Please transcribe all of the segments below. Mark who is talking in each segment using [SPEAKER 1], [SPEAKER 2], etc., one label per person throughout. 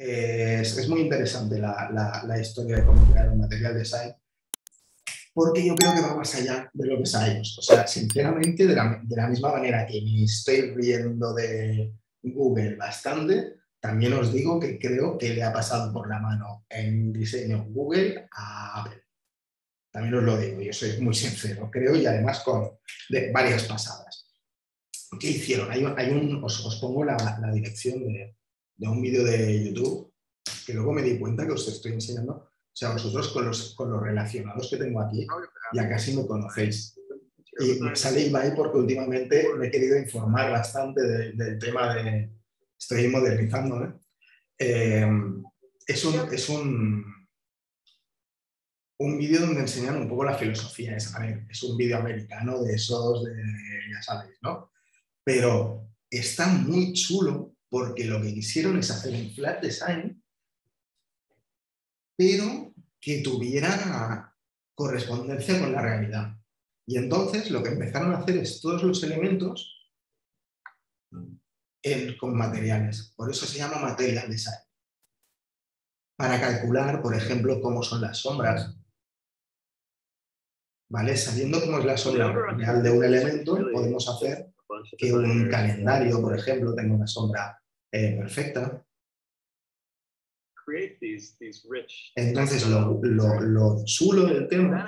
[SPEAKER 1] Es muy interesante la historia de cómo crear un material design, porque yo creo que va más allá de lo que es iOS. O sea, sinceramente, de la misma manera que me estoy riendo de Google bastante, también os digo que creo que le ha pasado por la mano en diseño Google a Apple. También os lo digo, yo soy muy sincero, creo, y además con varias pasadas. ¿Qué hicieron? Os pongo la dirección de un vídeo de YouTube que luego me di cuenta que os estoy enseñando. O sea, vosotros con los relacionados que tengo aquí ya casi me conocéis. Y me sale Ibai porque últimamente me he querido informar bastante del tema de... Estoy modernizando, ¿eh? Es un vídeo donde enseñan un poco la filosofía. Es un vídeo americano de esos, ya sabéis, ¿no? Pero está muy chulo porque lo que quisieron es hacer un flat design, pero que tuviera correspondencia con la realidad. Y entonces lo que empezaron a hacer es todos los elementos con materiales. Por eso se llama material design. Para calcular, por ejemplo, cómo son las sombras, ¿vale? Sabiendo cómo es la sombra real de un elemento, podemos hacer que un calendario, por ejemplo, tenga una sombra perfecta. Entonces, lo chulo del tema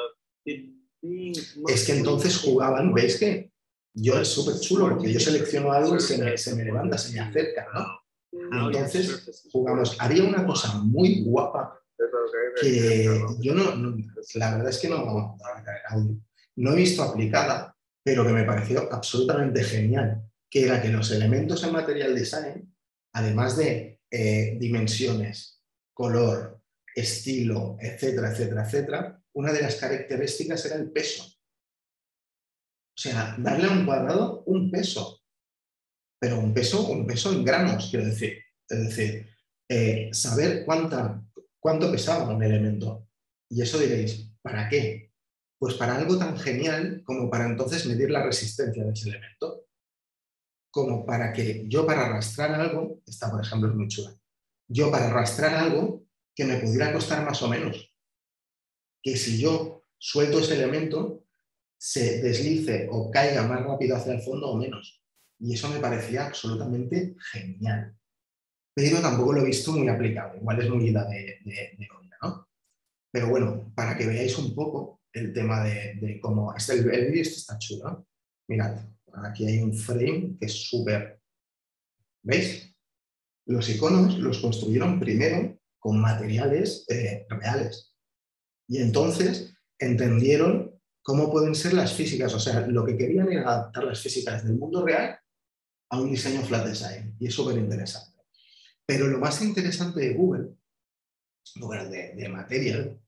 [SPEAKER 1] es que entonces jugaban, ¿veis que yo es súper chulo porque yo selecciono algo y se me levanta, se me acerca, ¿no? Y entonces jugamos. Había una cosa muy guapa que yo la verdad es que no he visto aplicada, pero que me pareció absolutamente genial, que era que los elementos en material design, además de dimensiones, color, estilo, etcétera, etcétera, etcétera, una de las características era el peso. O sea, darle a un cuadrado un peso, pero un peso en gramos, quiero decir. Es decir, saber cuánto pesaba un elemento. Y eso diréis, ¿para qué? Pues para algo tan genial como para entonces medir la resistencia de ese elemento. Como para que yo para arrastrar algo, esta por ejemplo es muy chula, yo para arrastrar algo que me pudiera costar más o menos, que si yo suelto ese elemento, se deslice o caiga más rápido hacia el fondo o menos. Y eso me parecía absolutamente genial. Pero tampoco lo he visto muy aplicado. Igual es muy ida de olla, ¿no? Pero bueno, para que veáis un poco el tema de cómo... El vídeo está chulo, ¿no? Mirad, aquí hay un frame que es súper... ¿Veis? Los iconos los construyeron primero con materiales reales. Y entonces entendieron cómo pueden ser las físicas. O sea, lo que querían era adaptar las físicas del mundo real a un diseño flat design. Y es súper interesante. Pero lo más interesante de Google, bueno, de Material,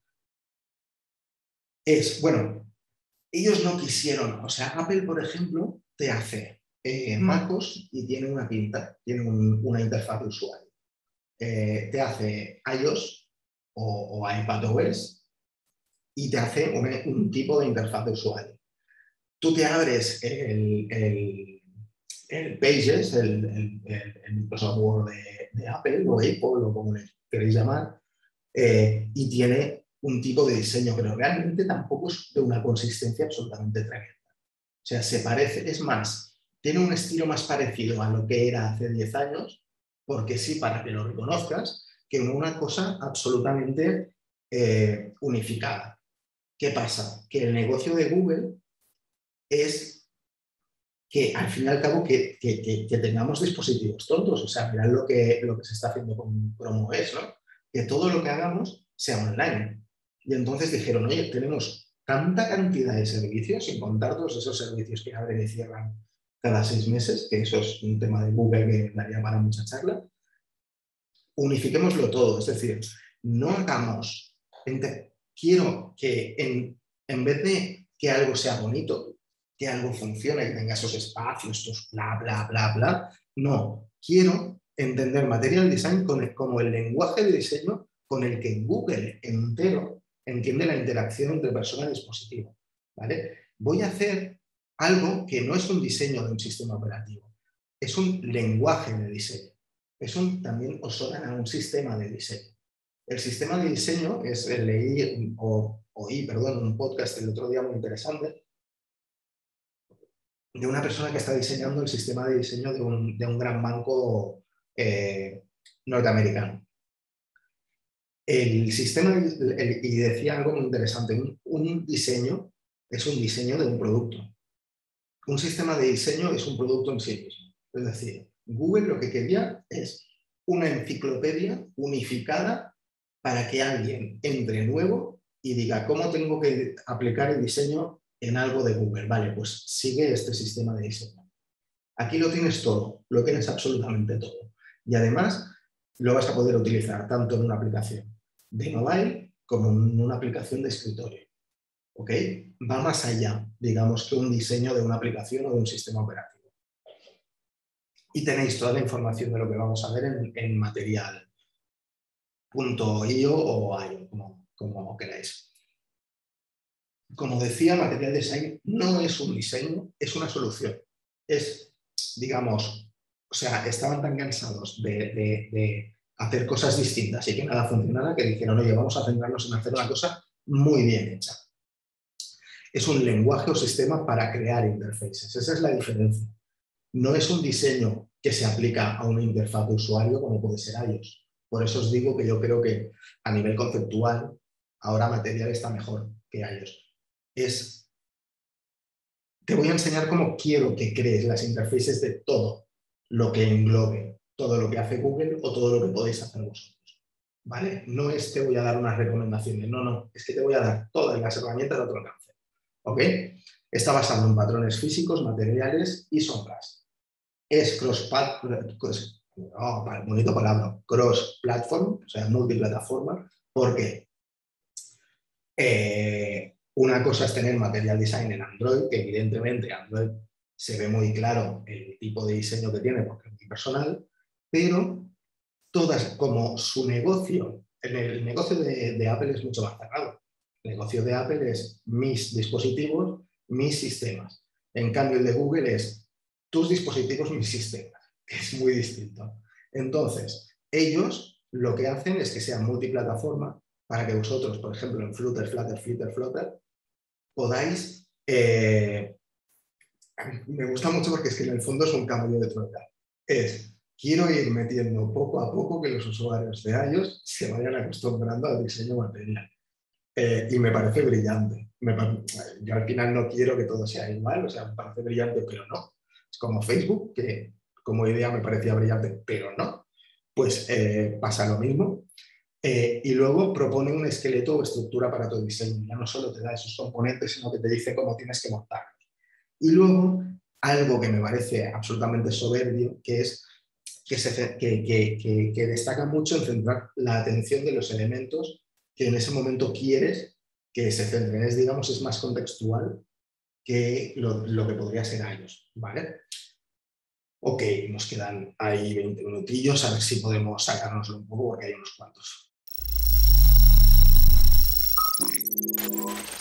[SPEAKER 1] es, bueno, ellos no quisieron, o sea, Apple, por ejemplo, te hace MacOS y tiene una pinta, tiene una interfaz de usuario. Te hace iOS o iPadOS y te hace un tipo de interfaz de usuario. Tú te abres el Pages, el Microsoft Word de Apple o Apple o como le queréis llamar, y tiene un tipo de diseño, pero realmente tampoco es de una consistencia absolutamente tremenda. O sea, se parece, es más, tiene un estilo más parecido a lo que era hace 10 años, porque sí, para que lo reconozcas, que una cosa absolutamente unificada. ¿Qué pasa? Que el negocio de Google es que al fin y al cabo que tengamos dispositivos tontos. O sea, mirad lo que se está haciendo con Chrome OS, ¿no? Que todo lo que hagamos sea online. Y entonces dijeron, oye, tenemos tanta cantidad de servicios, sin contar todos esos servicios que abren y cierran cada 6 meses, que eso es un tema de Google que daría para mucha charla, unifiquémoslo todo. Es decir, no hagamos... Quiero que en vez de que algo sea bonito, que algo funcione, que tenga esos espacios, estos bla, bla, bla, bla. No, quiero entender Material Design como el lenguaje de diseño con el que Google entero entiende la interacción entre persona y dispositivo. ¿Vale? Voy a hacer algo que no es un diseño de un sistema operativo, es un lenguaje de diseño. también os suena a un sistema de diseño. El sistema de diseño es, oí un podcast el otro día muy interesante de una persona que está diseñando el sistema de diseño de un gran banco norteamericano. El sistema, y decía algo muy interesante, un diseño es un diseño de un producto. Un sistema de diseño es un producto en sí mismo. Es decir, Google lo que quería es una enciclopedia unificada para que alguien entre nuevo y diga, ¿cómo tengo que aplicar el diseño en algo de Google? Vale, pues sigue este sistema de diseño. Aquí lo tienes todo, lo tienes absolutamente todo. Y además lo vas a poder utilizar tanto en una aplicación de mobile como en una aplicación de escritorio. ¿Ok? Va más allá, digamos, que un diseño de una aplicación o de un sistema operativo. Y tenéis toda la información de lo que vamos a ver en material.io o io, como queráis. Como decía, Material Design no es un diseño, es una solución. Es, digamos, o sea, estaban tan cansados de hacer cosas distintas y que nada funcionara que dijeron, oye, vamos a centrarnos en hacer una cosa muy bien hecha. Es un lenguaje o sistema para crear interfaces. Esa es la diferencia. No es un diseño que se aplica a una interfaz de usuario como puede ser iOS. Por eso os digo que yo creo que a nivel conceptual ahora Material está mejor que iOS. Te voy a enseñar cómo quiero que crees las interfaces de todo lo que englobe, todo lo que hace Google o todo lo que podéis hacer vosotros. ¿Vale? No es te voy a dar unas recomendaciones, no, es que te voy a dar todas las herramientas a tu alcance. ¿Ok? Está basado en patrones físicos, materiales y sombras. Es cross-platform, o sea, multiplataforma, porque una cosa es tener Material Design en Android, que evidentemente Android se ve muy claro el tipo de diseño que tiene porque es muy personal, pero todas, como su negocio, el negocio de Apple es mucho más cerrado. El negocio de Apple es mis dispositivos, mis sistemas. En cambio, el de Google es tus dispositivos, mis sistemas, que es muy distinto. Entonces, ellos lo que hacen es que sean multiplataforma para que vosotros, por ejemplo, en Flutter, podáis... me gusta mucho porque es que en el fondo es un cambio de tuerca. Quiero ir metiendo poco a poco que los usuarios de iOS se vayan acostumbrando al diseño material. Y me parece brillante. Yo al final no quiero que todo sea igual, o sea, me parece brillante, pero no. Es como Facebook, que como idea me parecía brillante, pero no. Pues pasa lo mismo. Y luego propone un esqueleto o estructura para tu diseño. Ya no solo te da esos componentes, sino que te dice cómo tienes que montarlos. Y luego, algo que me parece absolutamente soberbio, que es que destaca mucho en centrar la atención de los elementos que en ese momento quieres que se centren. Es más contextual que lo que podría ser iOS, ¿vale? Ok, nos quedan ahí 20 minutillos, a ver si podemos sacárnoslo un poco porque hay unos cuantos.